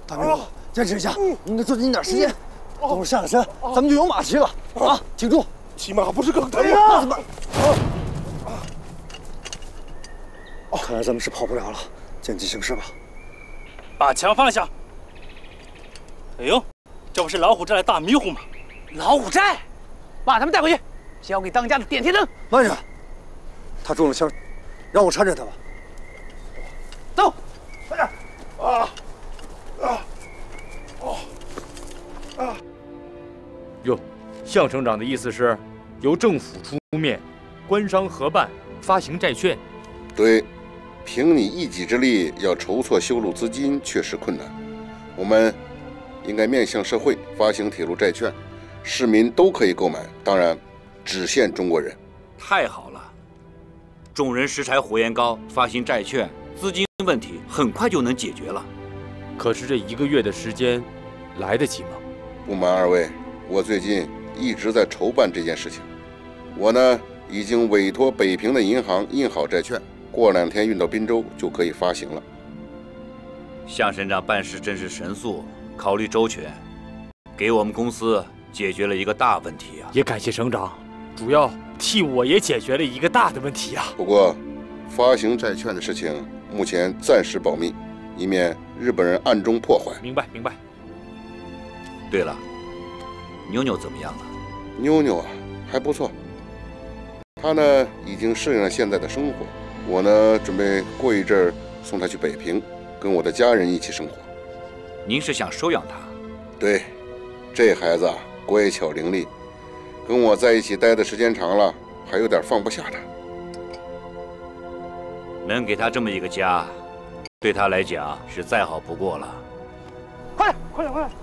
大明哥，坚持一下，你得抓紧点时间。等会下了山，咱们就有马骑了啊！挺住， 骑马不是更疼吗？ 吗？ 看来咱们是跑不了了，见机行事吧。 把枪放下。哎呦，这不是老虎寨的大迷糊吗？ 老虎寨，把他们带回去，交给当家的点天灯。 慢着，他中了枪，让我搀着他吧。 走， 快点！ 哟，向省长的意思是，由政府出面，官商合办发行债券。 对，凭你一己之力要筹措修路资金确实困难，我们应该面向社会发行铁路债券，市民都可以购买，当然只限中国人。 太好了，众人拾柴火焰高，发行债券，资金问题很快就能解决了。 可是这1个月的时间，来得及吗？ 不瞒二位，我最近一直在筹办这件事情。我呢，已经委托北平的银行印好债券，过2天运到滨州就可以发行了。 向省长办事真是神速，考虑周全，给我们公司解决了一个大问题啊！ 也感谢省长，主要替我也解决了一个大的问题啊。 不过，发行债券的事情目前暂时保密，以免日本人暗中破坏。 明白，明白。 对了，妞妞怎么样了？ 妞妞啊，还不错。她呢，已经适应了现在的生活。我呢，准备过一阵儿送她去北平，跟我的家人一起生活。 您是想收养她？ 对，这孩子啊，乖巧伶俐，跟我在一起待的时间长了，还有点放不下她。 能给她这么一个家，对她来讲是再好不过了。 快点，快点，快点！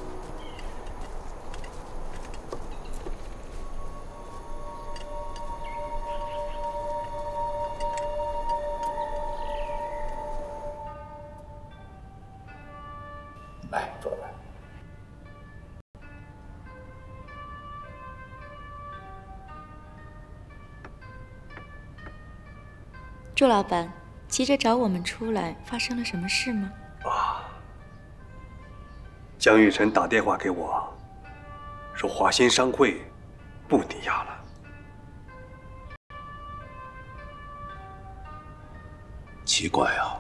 来，坐来。 祝老板，急着找我们出来，发生了什么事吗？ 江玉成打电话给我，说华兴商会不抵押了。 奇怪啊，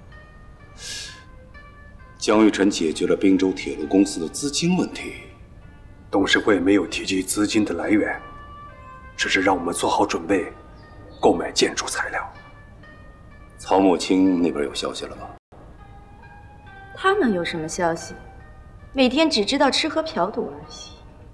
江玉成解决了滨州铁路公司的资金问题， 董事会没有提及资金的来源，只是让我们做好准备，购买建筑材料。 曹木青那边有消息了吗？ 他能有什么消息？每天只知道吃喝嫖赌儿戏。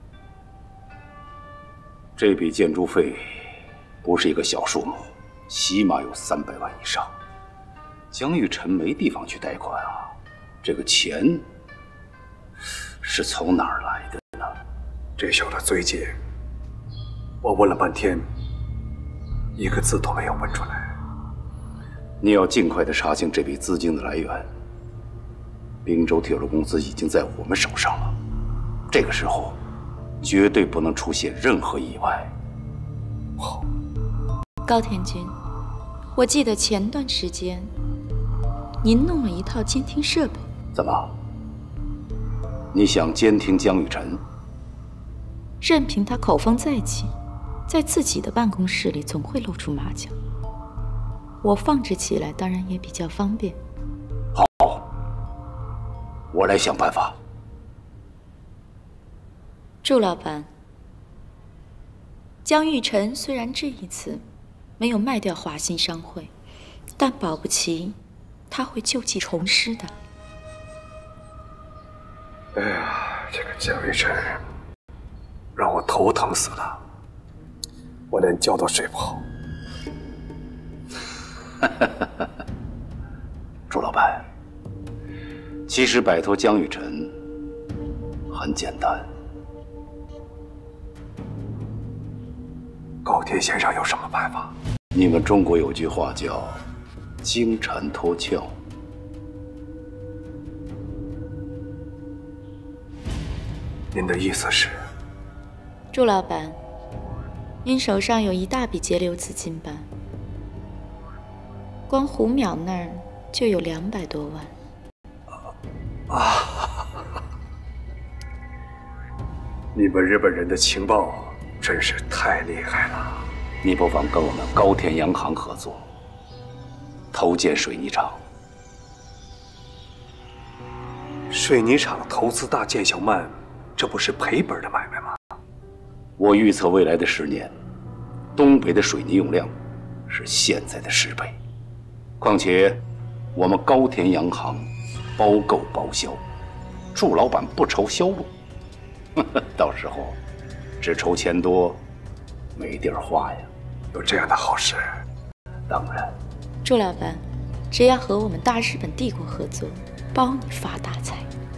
这笔建筑费不是一个小数目，起码有300万以上。江玉成没地方去贷款啊，这个钱是从哪儿来的呢？ 这小子最近，我问了半天，一个字都没有问出来。 你要尽快的查清这笔资金的来源。滨州铁路公司已经在我们手上了，这个时候绝对不能出现任何意外。 好， 高田君，我记得前段时间您弄了一套监听设备。 怎么？你想监听江玉成？ 任凭他口风再起，在自己的办公室里总会露出马脚。我放置起来当然也比较方便。 好，我来想办法。 祝老板，江玉成虽然这一次没有卖掉华兴商会，但保不齐他会旧计重施的。 哎呀，这个江玉成让我头疼死了，我连觉都睡不好。 朱老板，其实摆脱江玉成很简单。 高田先生有什么办法？ 你们中国有句话叫“金蝉脱壳”。 您的意思是？ 祝老板，您手上有一大笔节流资金吧？光胡淼那儿就有200多万。 啊！你们日本人的情报真是太厉害了。 你不妨跟我们高田洋行合作，投建水泥厂。 水泥厂投资大见小慢，这不是赔本的买卖吗？ 我预测未来的10年，东北的水泥用量是现在的10倍。况且，我们高田洋行包购包销，祝老板不愁销路。到时候只愁钱多，没地儿花呀。 有这样的好事， 当然。 祝老板，只要和我们大日本帝国合作，包你发大财。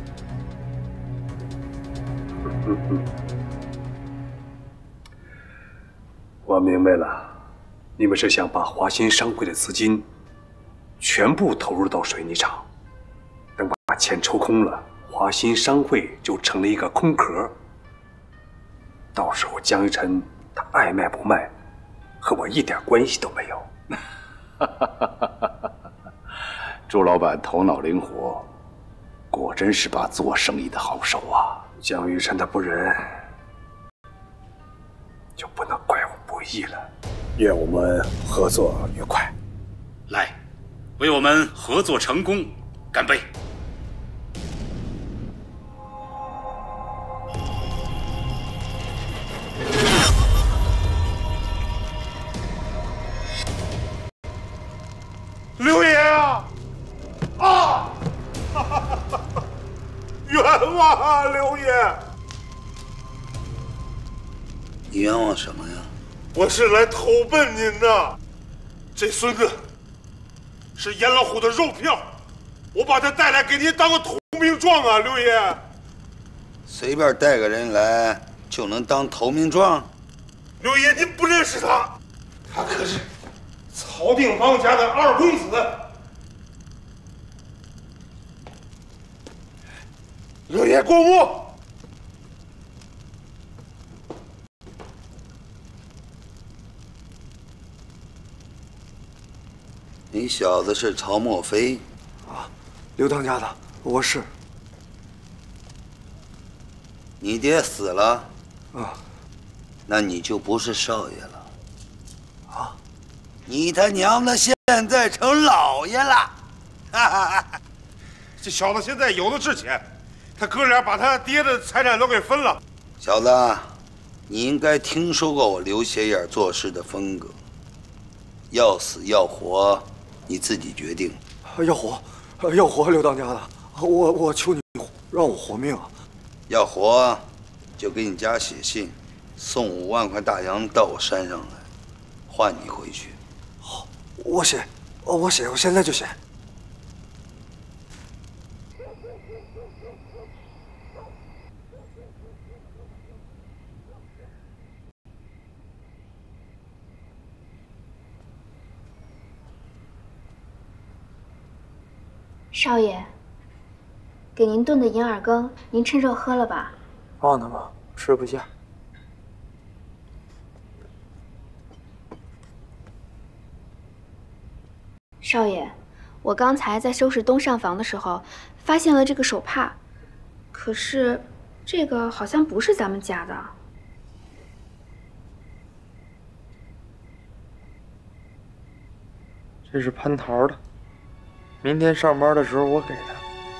我明白了，你们是想把华新商会的资金全部投入到水泥厂，等把钱抽空了，华新商会就成了一个空壳。到时候江一晨他爱卖不卖，和我一点关系都没有。 祝老板头脑灵活，果真是把做生意的好手啊！ 江玉晨他不仁，就不能怪我不义了。愿我们合作愉快。 来，为我们合作成功干杯！ 刘爷啊！冤枉啊，刘爷！ 你冤枉什么呀？ 我是来投奔您的。这孙子是严老虎的肉票，我把他带来给您当个投名状啊，刘爷。 随便带个人来就能当投名状？ 刘爷，您不认识他，他可是曹定邦家的二公子。刘爷过目。 你小子是曹墨飞？ 啊，刘当家的，我是。 你爹死了？ 啊， 那你就不是少爷了。 啊， 你他娘的现在成老爷了！哈哈哈！ 这小子现在有的是钱，他哥俩把他爹的财产都给分了。 小子，你应该听说过我刘斜眼做事的风格，要死要活，你自己决定。 要活，要活，刘当家的，我求你让我活命啊！ 要活，就给你家写信，送5万块大洋到我山上来，换你回去。 好，我写，我现在就写。 少爷，给您炖的银耳羹，您趁热喝了吧。 放那吧，吃不下。 少爷，我刚才在收拾东上房的时候，发现了这个手帕，可是这个好像不是咱们家的。 这是蟠桃的，明天上班的时候我给他。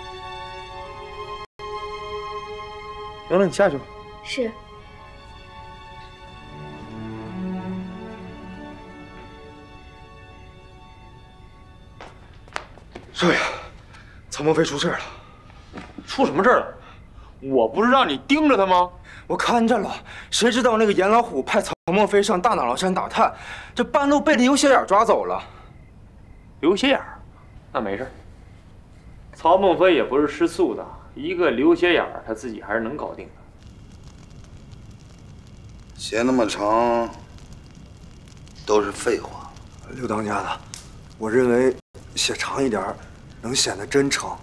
行了，你下去吧。 是。 少爷，曹墨飞出事了。 出什么事了？我不是让你盯着他吗？ 我看见了，谁知道那个严老虎派曹墨飞上大脑老山打探，这半路被刘斜眼抓走了。 刘斜眼，那没事。曹孟飞也不是吃素的，一个刘斜眼他自己还是能搞定的。 写那么长，都是废话。 刘当家的，我认为写长一点，能显得真诚。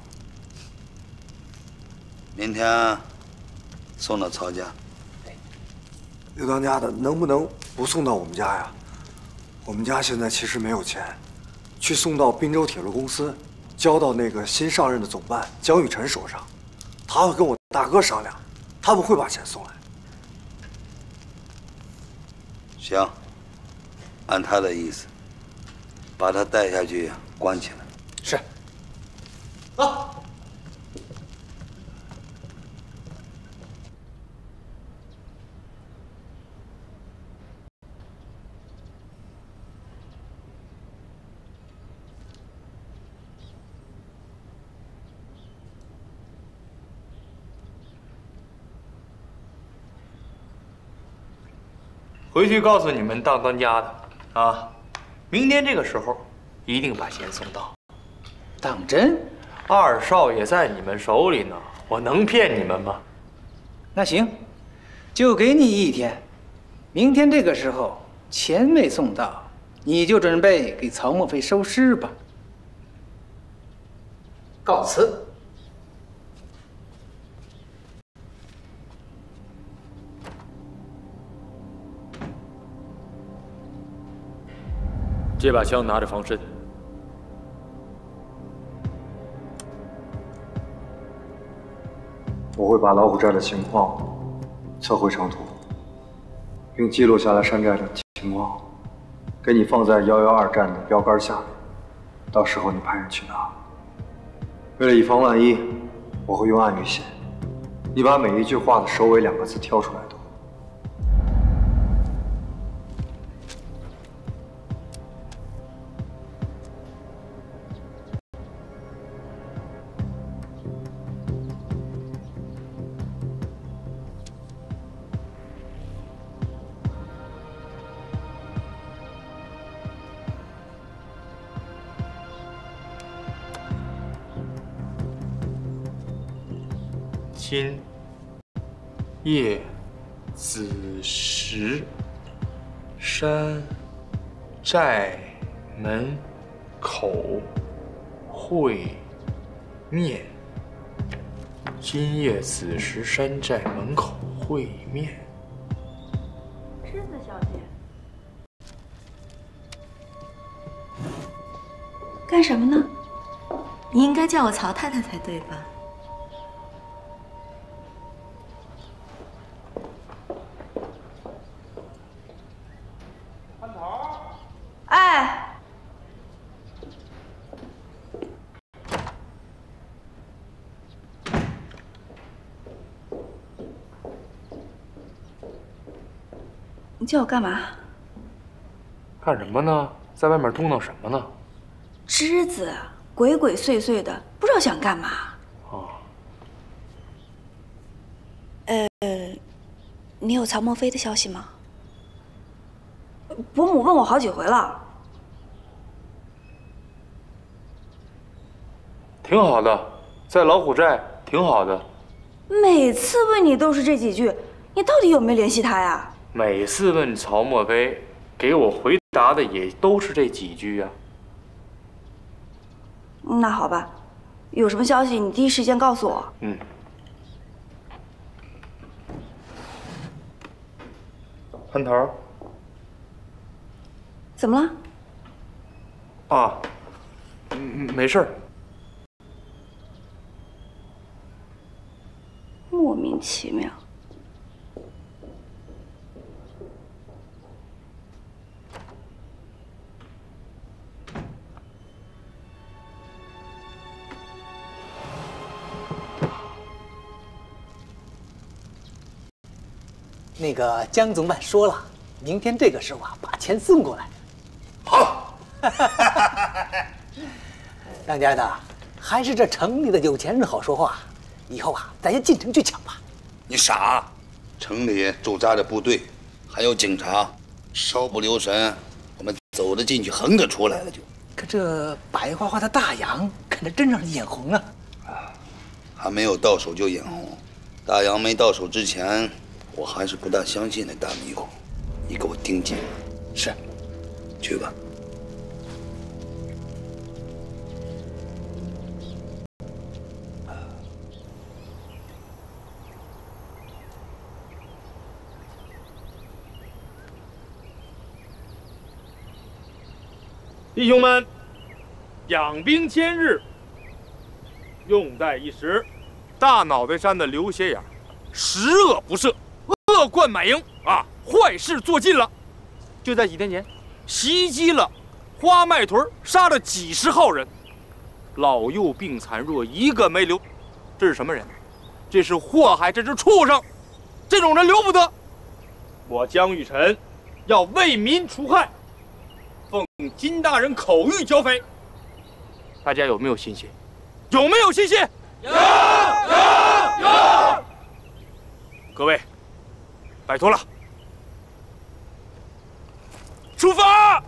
明天送到曹家。 刘当家的，能不能不送到我们家呀？我们家现在其实没有钱，去送到滨州铁路公司， 交到那个新上任的总办江雨辰手上，他会跟我大哥商量，他们会把钱送来。 行，按他的意思，把他带下去关起来。 是。 啊。 回去告诉你们当当家的啊，明天这个时候一定把钱送到。 当真？ 二少爷在你们手里呢，我能骗你们吗？ 那行，就给你一天。明天这个时候钱没送到，你就准备给曹墨菲收尸吧。告辞。 这把枪拿着防身。 我会把老虎寨的情况测绘成图，并记录下来山寨的情况，给你放在112站的标杆下面。到时候你派人去拿。为了以防万一，我会用暗语写，你把每一句话的首尾2个字挑出来读。 今夜子时，山寨门口会面。今夜子时，山寨门口会面。 狮子小姐，干什么呢？你应该叫我曹太太才对吧？ 哎，你叫我干嘛？ 干什么呢？在外面嘟囔什么呢？ 枝子鬼鬼祟祟的，不知道想干嘛。 哦。 你有曹墨菲的消息吗？ 伯母问我好几回了， 挺好的，在老虎寨挺好的。 每次问你都是这几句，你到底有没有联系他呀？ 每次问曹墨菲，给我回答的也都是这几句啊。 那好吧，有什么消息你第一时间告诉我。 嗯。潘头。 怎么了？ 啊，没事儿。 莫名其妙。 那个江总办说了，明天这个时候啊，把钱送过来。 好，当家的，还是这城里的有钱人好说话。以后啊，咱先进城去抢吧。 你傻！城里驻扎着部队，还有警察，稍不留神，我们走得进去，横着出来了就。 可这白花花的大洋，看着真让人眼红啊！ 还没有到手就眼红，大洋没到手之前，我还是不大相信那大猕猴。你给我盯紧了。 是。 去吧。 弟兄们，养兵千日， 用待一时。大脑袋山的刘斜眼，十恶不赦，恶贯满盈啊，坏事做尽了。就在几天前，袭击了花麦屯，杀了几十号人，老幼病残弱，一个没留。这是什么人？这是祸害，这是畜生，这种人留不得。我江玉臣要为民除害，奉金大人口谕剿匪。大家有没有信心？有没有信心？有！各位，拜托了，出发！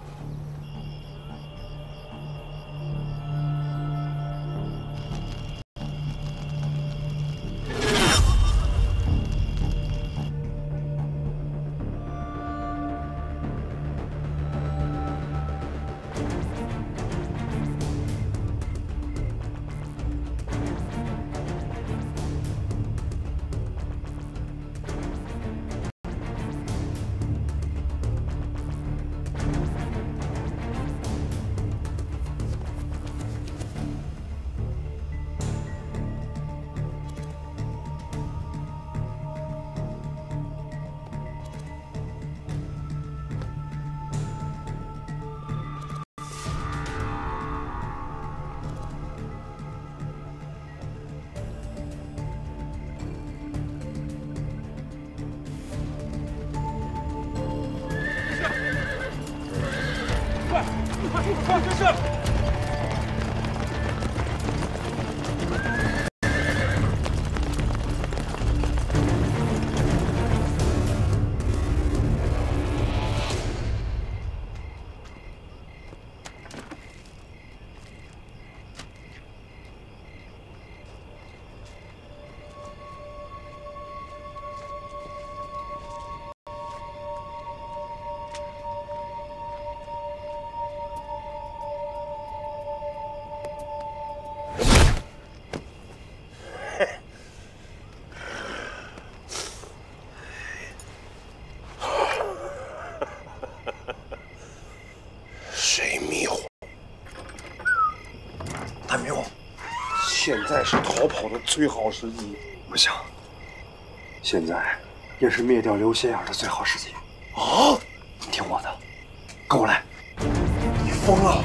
现在是逃跑的最好时机。 不行，现在也是灭掉刘斜眼的最好时机。 啊！ 你听我的，跟我来。 你疯了！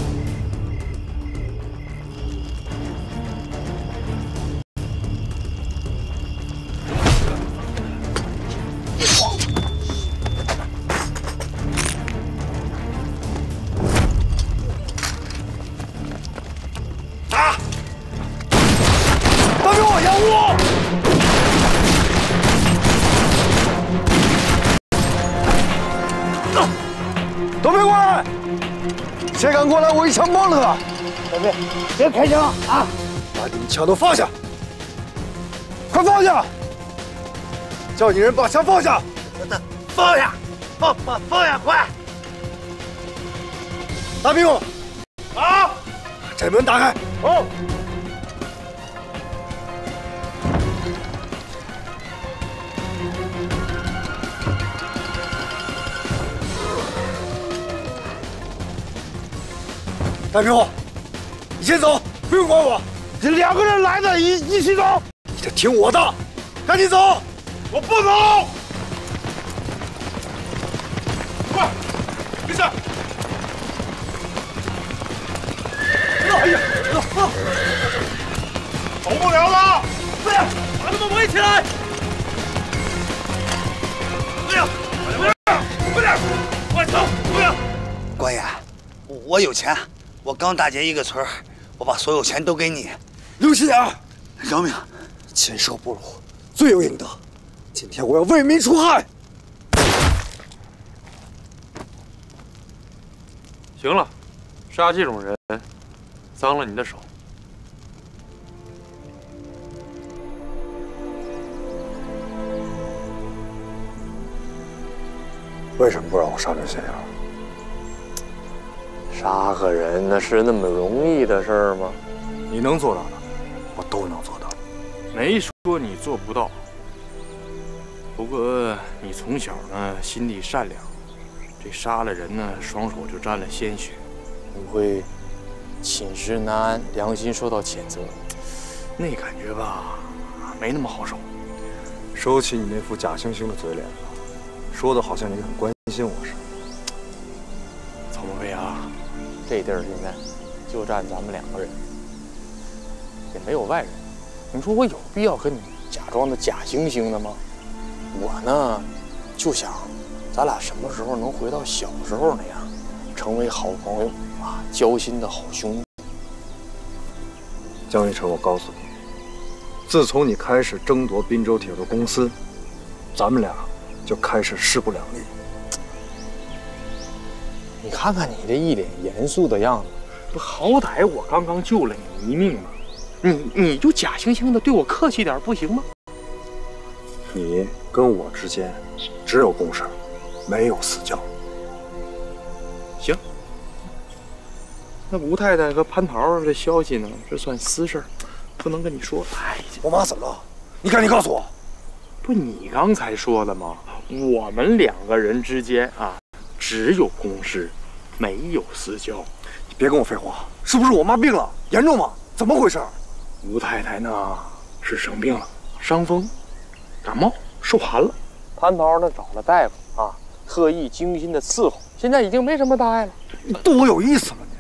都别过来！谁敢过来，我一枪崩了他！别开枪啊！把你们枪都放下！快放下！叫你人把枪放下！ 放下！放下！快！ 大兵， 啊！ 这门打开。 哦。 大兵，你先走，不用管我。 这两个人来的，一起走。 你得听我的，赶紧走。 我不走。快，没事。哎呀，走不了了！快点，把他们围起来！哎呀，快点，快走！不要！ 官爷，我有钱。我刚打劫一个村，我把所有钱都给你。 刘斜眼， 饶命！ 禽兽不如，罪有应得。今天我要为民除害。 行了，杀这种人，脏了你的手。 为什么不让我杀刘斜眼？ 杀个人那是那么容易的事儿吗？ 你能做到的，我都能做到。 没说你做不到，不过你从小呢心地善良，这杀了人呢双手就沾了鲜血， 你会寝食难安，良心受到谴责。 那感觉吧，没那么好受。 收起你那副假惺惺的嘴脸，说的好像你很关心我似的。 曹莫非啊， 这地儿现在就占咱们2个人，也没有外人。你说我有必要跟你假装的假惺惺的吗？我呢，就想咱俩什么时候能回到小时候那样，成为好朋友啊，交心的好兄弟。 江玉成，我告诉你，自从你开始争夺滨州铁路公司，咱们俩就开始势不两立。 你看看你这一脸严肃的样子， 不好歹我刚刚救了你一命嘛，你就假惺惺的对我客气点不行吗？ 你跟我之间只有公事，没有私交。 行，那吴太太和蟠桃的消息呢？这算私事，不能跟你说。哎， 我妈怎么了？你赶紧告诉我。 不，你刚才说了吗？我们2个人之间啊，只有公事，没有私交。 你别跟我废话，是不是我妈病了？严重吗？怎么回事？ 吴太太呢是生病了，伤风，感冒，受寒了。 蟠桃呢找了大夫啊，特意精心的伺候，现在已经没什么大碍了。 你逗我有意思吗你？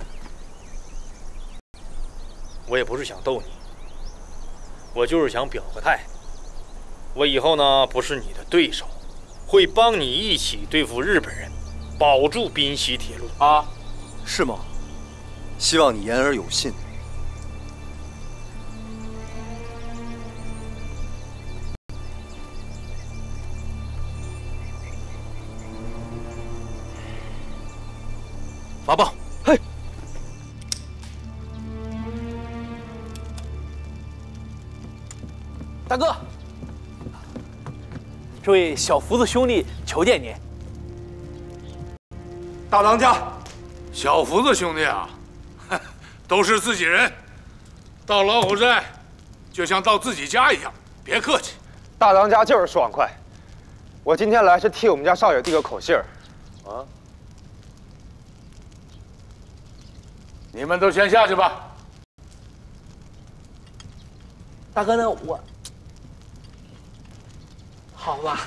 我也不是想逗你，我就是想表个态。我以后呢不是你的对手，会帮你一起对付日本人，保住滨西铁路啊。 是吗？希望你言而有信。 发报！ 嘿， 大哥，这位小福子兄弟求见您。 大当家， 小福子兄弟啊，都是自己人，到老虎寨就像到自己家一样，别客气。 大当家就是爽快。我今天来是替我们家少爷递个口信儿。 啊。你们都先下去吧。 大哥呢？我好吧。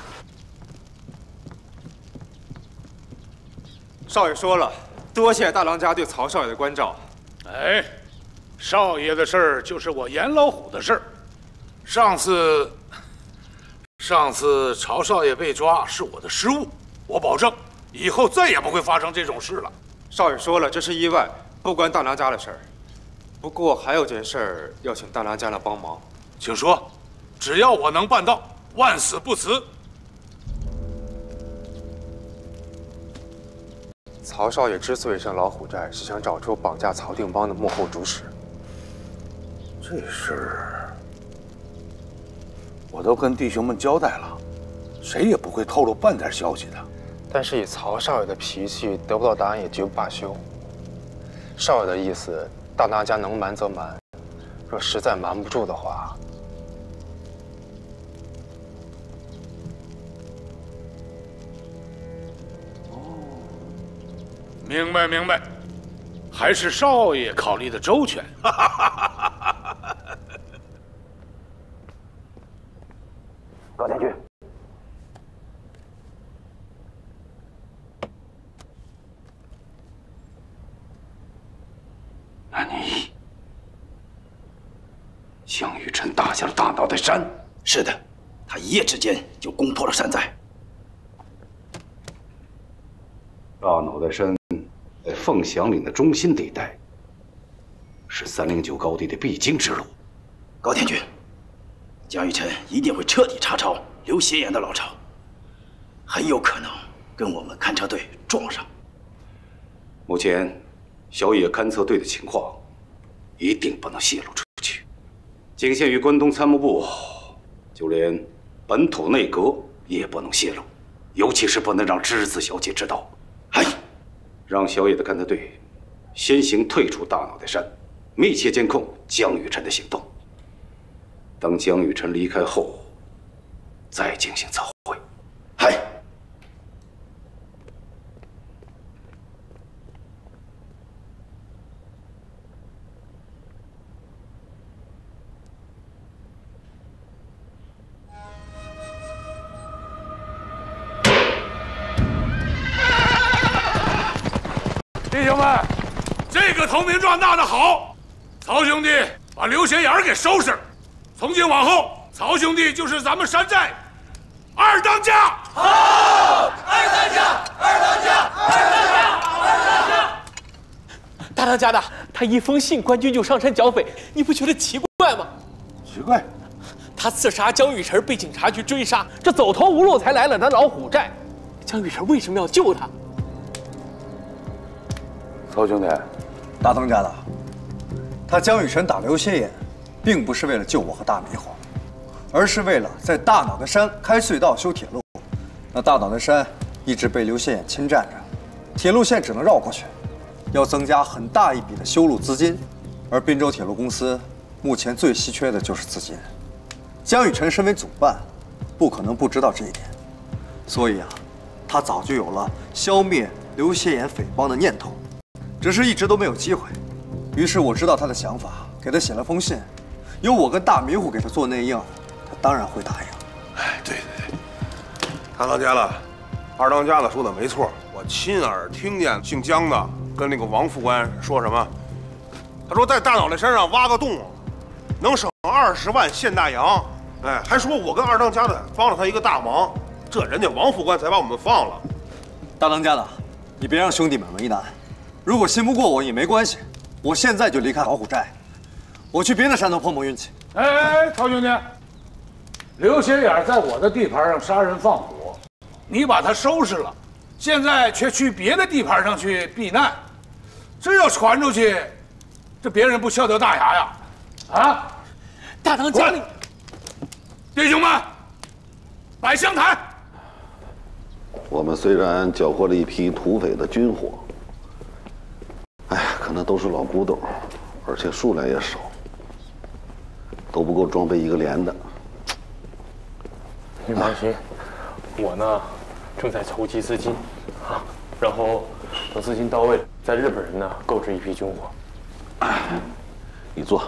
少爷说了，多谢大当家对曹少爷的关照。 哎，少爷的事儿就是我严老虎的事儿。上次曹少爷被抓是我的失误，我保证以后再也不会发生这种事了。 少爷说了，这是意外。不关大当家的事儿，不过还有件事儿要请大当家来帮忙， 请说，只要我能办到，万死不辞。 曹少爷之所以上老虎寨，是想找出绑架曹定邦的幕后主使。 这事儿我都跟弟兄们交代了，谁也不会透露半点消息的。 但是以曹少爷的脾气，得不到答案也绝不罢休。少爷的意思，大当家能瞒则瞒，若实在瞒不住的话， 明白明白，还是少爷考虑的周全。 高天军，那你项羽臣打下了大脑袋山？ 是的，他一夜之间就攻破了山寨。 大脑袋山在凤翔岭的中心地带，是309高地的必经之路。 高天军，江玉臣一定会彻底查抄刘协言的老巢，很有可能跟我们勘察队撞上。 目前，小野勘测队的情况一定不能泄露出去，仅限于关东参谋部，就连本土内阁也不能泄露，尤其是不能让栀子小姐知道。 哎， 让小野的勘测队先行退出大脑袋山，密切监控江雨辰的行动。等江雨辰离开后，再进行测绘。 嗨。 个投名状纳得好，曹兄弟把刘显眼给收拾。从今往后，曹兄弟就是咱们山寨二当家。好， 二当家，二当家，二当家，二当家。大当家的，他一封信，官军就上山剿匪，你不觉得奇怪吗？ 奇怪。 他刺杀江玉成，被警察局追杀，这走投无路才来了咱老虎寨。江玉成为什么要救他？ 曹兄弟， 大当家的，他江雨辰打刘歇言，并不是为了救我和大猕猴，而是为了在大脑袋山开隧道修铁路。那大脑袋山一直被刘歇言侵占着，铁路线只能绕过去，要增加很大一笔的修路资金，而滨州铁路公司目前最稀缺的就是资金。江雨辰身为总办，不可能不知道这一点，所以啊，他早就有了消灭刘歇言匪帮的念头，只是一直都没有机会。于是我知道他的想法，给他写了封信，由我跟大迷糊给他做内应，他当然会答应。 哎，对，大当家的，二当家的说的没错，我亲耳听见姓江的跟那个王副官说什么，他说在大脑袋山上挖个洞，能省20万现大洋。哎，还说我跟二当家的帮了他一个大忙，这人家王副官才把我们放了。 大当家的，你别让兄弟们为难。如果信不过我也没关系，我现在就离开老虎寨，我去别的山头碰碰运气。 哎，曹兄弟，刘显眼在我的地盘上杀人放火，你把他收拾了，现在却去别的地盘上去避难，这要传出去，这别人不笑掉大牙呀？啊！ 大当家的。 弟兄们，摆香台。 我们虽然缴获了一批土匪的军火，哎呀，可能都是老古董，而且数量也少，都不够装备一个连的。 你放心，我呢正在筹集资金啊，然后等资金到位，在日本人呢购置一批军火。 你坐。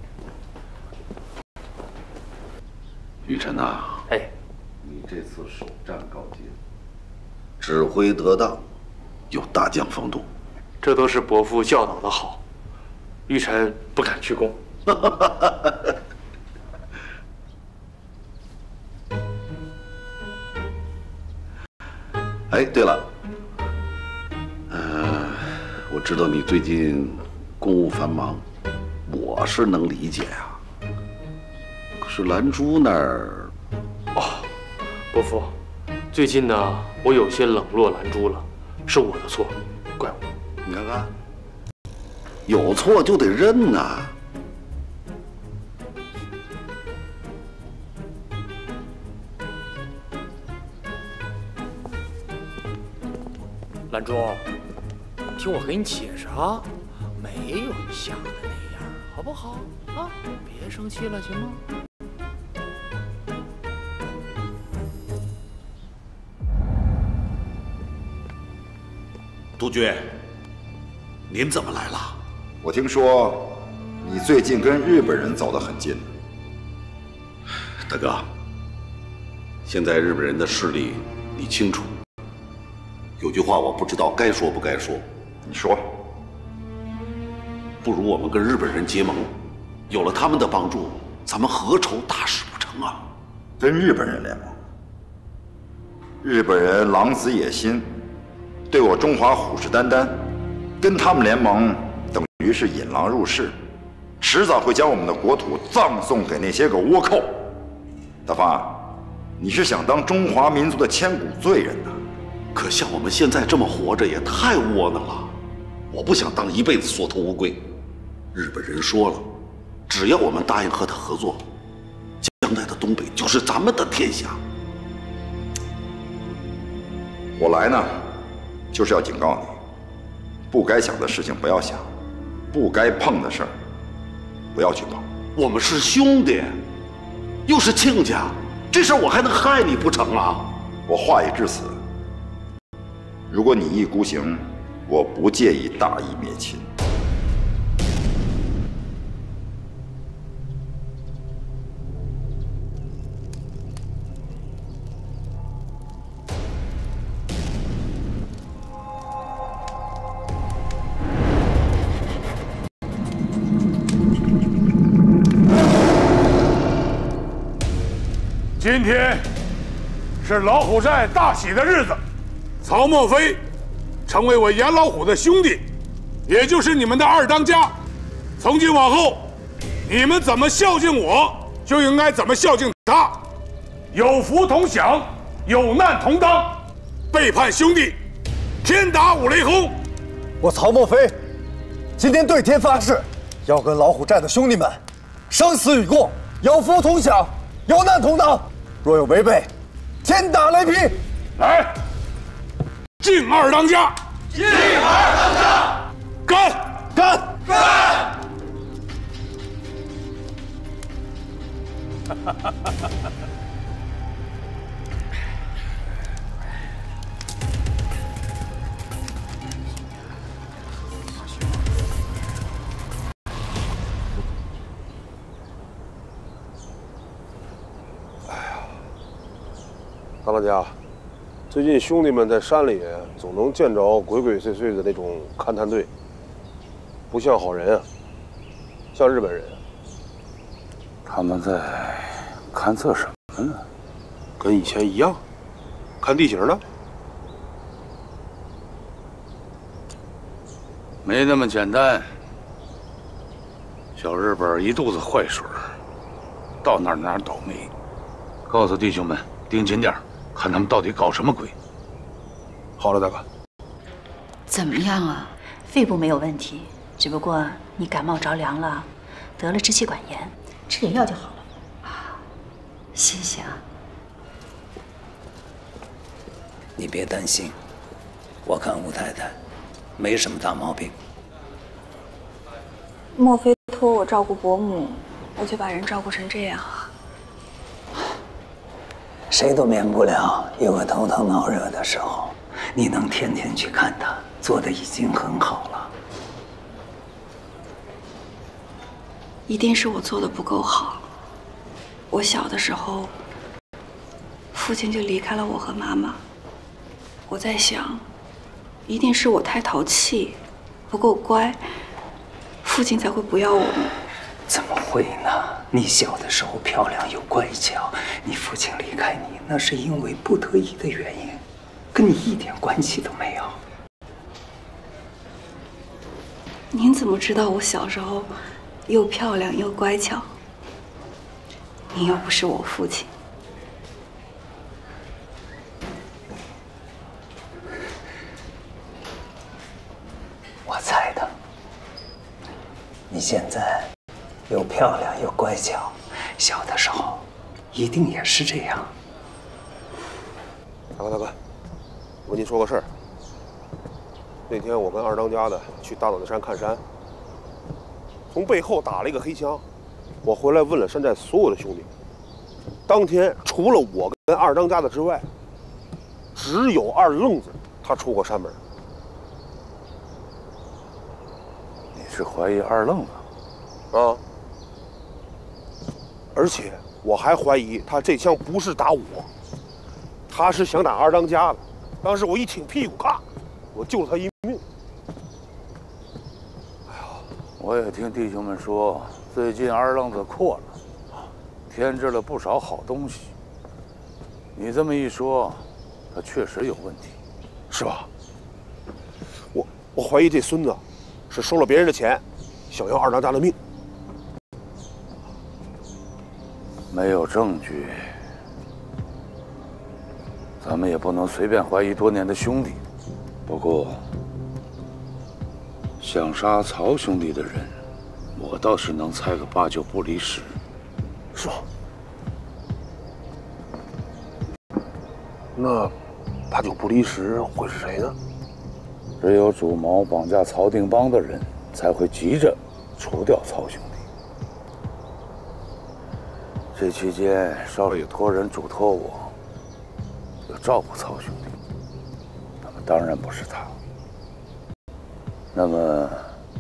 雨辰呐， 哎， 你这次首战告捷，指挥得当，有大将风度， 这都是伯父教导的好，玉辰不敢居功。 哎，对了，我知道你最近公务繁忙，我是能理解呀。可是兰珠那儿， 伯父，最近呢，我有些冷落兰珠了，是我的错，怪我。 你看看，有错就得认呐。 兰珠，听我给你解释啊，没有你想的那样，好不好？啊，别生气了，行吗？ 督军，您怎么来了？ 我听说你最近跟日本人走得很近。 大哥，现在日本人的势力你清楚。有句话我不知道该说不该说， 你说。 不如我们跟日本人结盟，有了他们的帮助，咱们何愁大事不成啊？ 跟日本人联盟？日本人狼子野心，对我中华虎视眈眈，跟他们联盟等于是引狼入室，迟早会将我们的国土葬送给那些个倭寇。大发，你是想当中华民族的千古罪人呐？ 可像我们现在这么活着也太窝囊了，我不想当一辈子缩头乌龟。日本人说了，只要我们答应和他合作，将来的东北就是咱们的天下。 我来呢，就是要警告你，不该想的事情不要想，不该碰的事儿不要去碰。 我们是兄弟，又是亲家，这事我还能害你不成啊？ 我话已至此，如果你一意孤行，我不介意大义灭亲。 今天是老虎寨大喜的日子，曹墨飞成为我严老虎的兄弟，也就是你们的二当家。从今往后，你们怎么孝敬我，就应该怎么孝敬他，有福同享，有难同当。背叛兄弟，天打五雷轰！ 我曹墨飞今天对天发誓，要跟老虎寨的兄弟们生死与共，有福同享，有难同当。若有违背，天打雷劈！ 来，敬二当家！敬二当家！干！干！干！ 大当家，最近兄弟们在山里总能见着鬼鬼祟祟的那种勘探队，不像好人啊，像日本人。 他们在勘测什么呢？ 跟以前一样，看地形呢。 没那么简单。小日本一肚子坏水，到哪儿倒霉。告诉弟兄们盯紧点，看他们到底搞什么鬼。 好了，大哥。 怎么样啊？肺部没有问题，只不过你感冒着凉了，得了支气管炎，吃点药就好了。啊，谢谢啊。 你别担心，我看吴太太没什么大毛病。 莫非托我照顾伯母，我就把人照顾成这样？ 谁都免不了有个头疼脑热的时候，你能天天去看他，做的已经很好了。 一定是我做的不够好。我小的时候，父亲就离开了我和妈妈。我在想，一定是我太淘气，不够乖，父亲才会不要我们。 怎么会呢？你小的时候漂亮又乖巧，你父亲离开你那是因为不得已的原因，跟你一点关系都没有。 您怎么知道我小时候又漂亮又乖巧？您又不是我父亲。 我猜的。你现在又漂亮又乖巧，小的时候一定也是这样。 大哥，我跟您说个事儿。那天我跟二当家的去大脑袋山看山，从背后打了一个黑枪。我回来问了山寨所有的兄弟，当天除了我跟二当家的之外，只有二愣子他出过山门。 你是怀疑二愣子？ 啊！而且我还怀疑他这枪不是打我，他是想打二当家的。当时我一挺屁股，咔，我救了他一命。 我也听弟兄们说，最近二愣子阔了，添置了不少好东西。你这么一说，他确实有问题， 是吧？我怀疑这孙子是收了别人的钱，想要二当家的命。 没有证据，咱们也不能随便怀疑多年的兄弟。不过，想杀曹兄弟的人，我倒是能猜个8、9不离10。 是吧？那8、9不离10会是谁呢？ 只有主谋绑架曹定邦的人，才会急着除掉曹兄弟。这期间，少爷托人嘱托我，要照顾曹兄弟。那么当然不是他。那么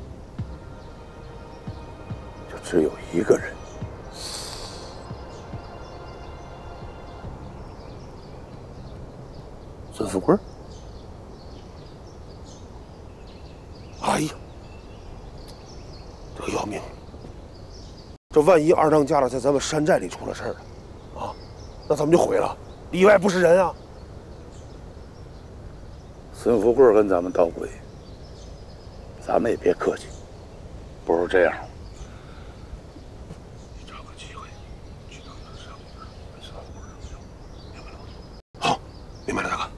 就只有一个人。 孙富贵。哎呀，这要命！这万一二当家的在咱们山寨里出了事儿了，啊， 那咱们就毁了，里外不是人啊！ 孙富贵跟咱们捣鬼，咱们也别客气，不如这样，找个机会去找他上门，跟孙富贵明白了吗？ 好，明白了，大哥。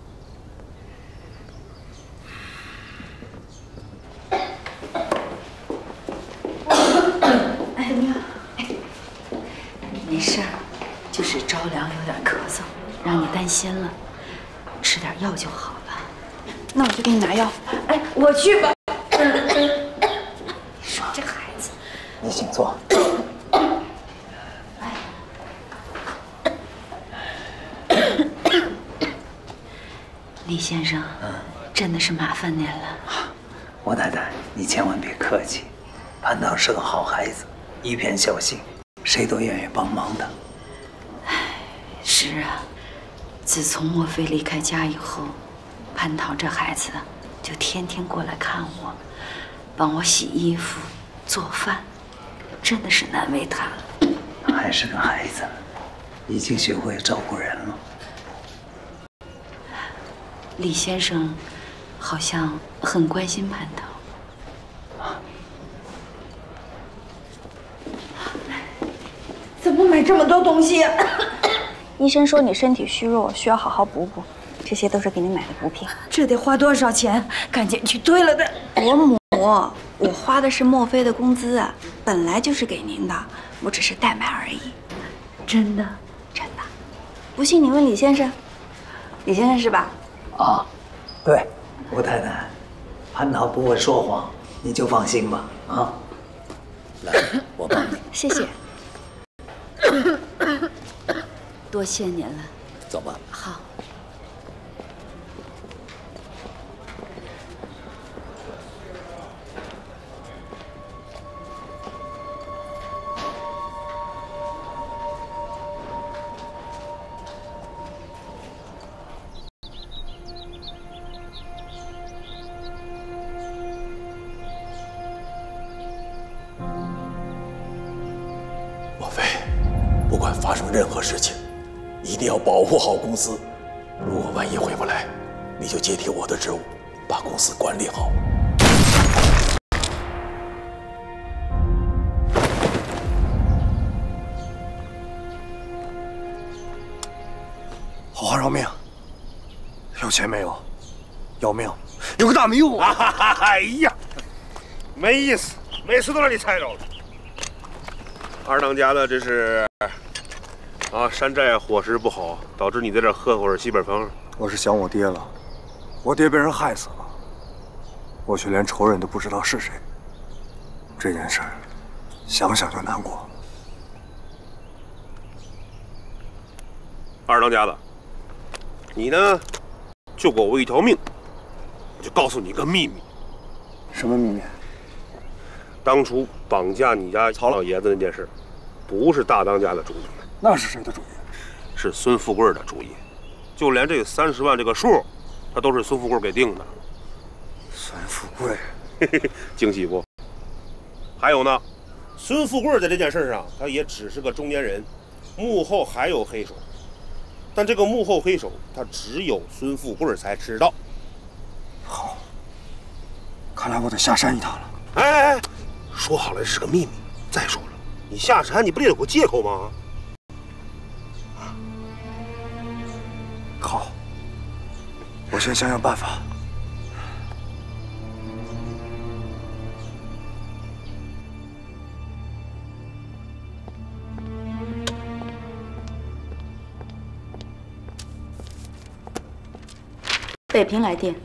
怎么样？没事儿，就是着凉，有点咳嗽，让你担心了，吃点药就好了。 那我去给你拿药。 哎，我去吧。你说这孩子， 你请坐。 李先生，真的是麻烦您了。 王太太，你千万别客气，蟠桃是个好孩子，一片孝心，谁都愿意帮忙的。 是啊，自从莫非离开家以后，蟠桃这孩子就天天过来看我，帮我洗衣服、做饭，真的是难为他了。 还是个孩子，已经学会照顾人了。 李先生好像很关心蟠桃。 怎么买这么多东西？医生说你身体虚弱，需要好好补补，这些都是给你买的补品。 这得花多少钱？赶紧去兑了的。 伯母，我花的是莫非的工资啊，本来就是给您的，我只是代买而已。 真的？ 真的。不信你问李先生，李先生是吧？ 啊，对，吴太太，蟠桃不会说谎，你就放心吧。啊，来，我帮你。 谢谢。 多谢您了。 走吧。 好。 莫非，不管发生任何事情，一定要保护好公司。如果万一回不来，你就接替我的职务，把公司管理好。 好好饶命，有钱没有，要命，有个大没用啊！ 哎呀，没意思，每次都让你猜着了。二当家的这是山寨伙食不好，导致你在这喝会儿西北风。 我是想我爹了，我爹被人害死了，我却连仇人都不知道是谁。这件事想想就难过。 二当家的，你呢救过我一条命，我就告诉你一个秘密。 什么秘密？ 当初绑架你家曹老爷子那件事，不是大当家的主意。 那是谁的主意？ 是孙富贵的主意。就连这30万这个数，他都是孙富贵给定的。 孙富贵， 惊喜不？还有呢，孙富贵在这件事上，他也只是个中间人，幕后还有黑手。但这个幕后黑手，他只有孙富贵才知道。 好，看来我得下山一趟了。 哎，说好了这是个秘密。再说了，你下山你不得有个借口吗？ 好，我先想想办法。 北平来电，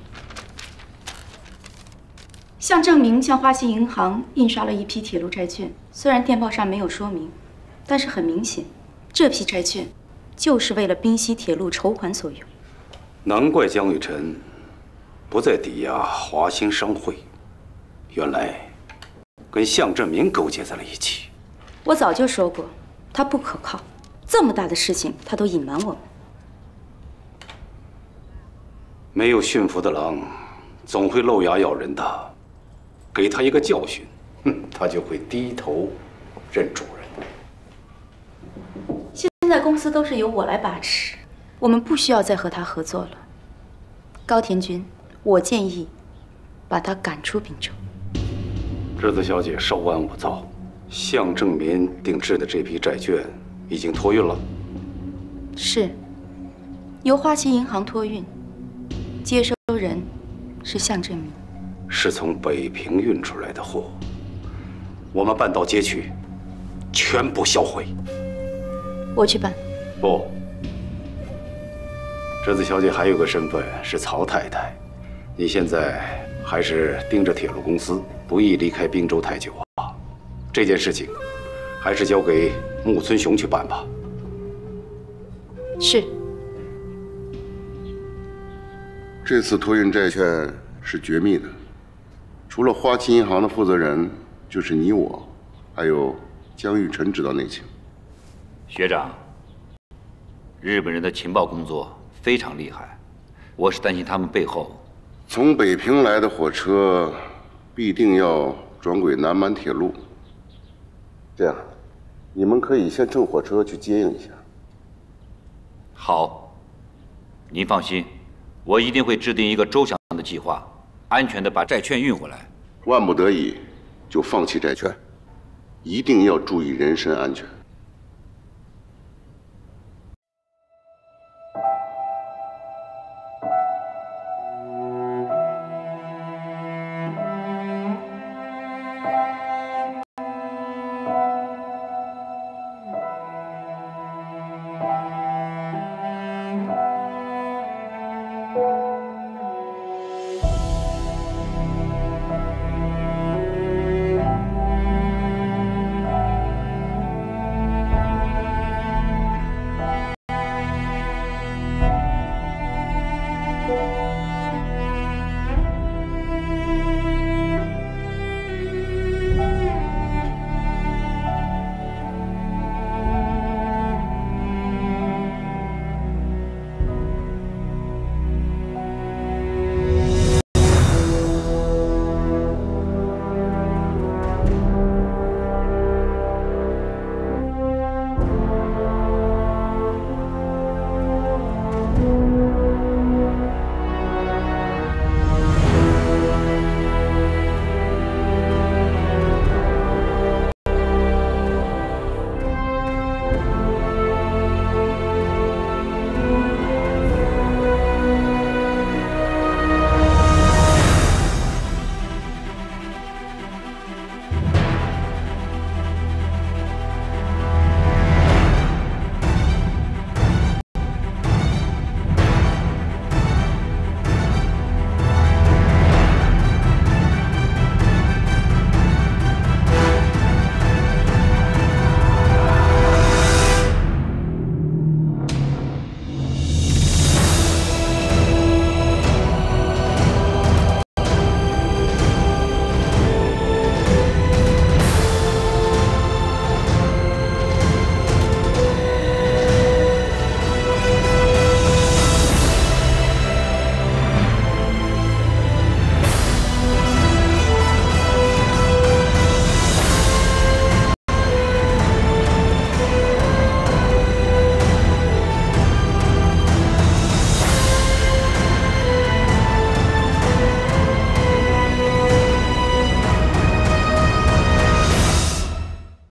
向正明向花旗银行印刷了一批铁路债券，虽然电报上没有说明，但是很明显，这批债券就是为了滨西铁路筹款所用。 难怪江雨晨不再抵押华兴商会，原来跟向振明勾结在了一起。 我早就说过，他不可靠，这么大的事情他都隐瞒我们。 没有驯服的狼，总会露牙咬人的。给他一个教训，他就会低头认主人。 现在公司都是由我来把持，我们不需要再和他合作了。高田君，我建议把他赶出滨州。 栀子小姐稍安勿躁，向正民定制的这批债券已经托运了。 是，由花旗银行托运，接收人是向正民。 是从北平运出来的货，我们办到街去，全部销毁。 我去办。 不，栀子小姐还有个身份是曹太太，你现在还是盯着铁路公司，不宜离开滨州太久啊。这件事情，还是交给木村雄去办吧。 是。 这次托运债券是绝密的，除了花旗银行的负责人，就是你我，还有江玉成知道内情。 学长，日本人的情报工作非常厉害，我是担心他们背后。 从北平来的火车必定要转轨南满铁路，这样，你们可以先乘火车去接应一下。 好，您放心，我一定会制定一个周详的计划，安全的把债券运回来。 万不得已，就放弃债券，一定要注意人身安全。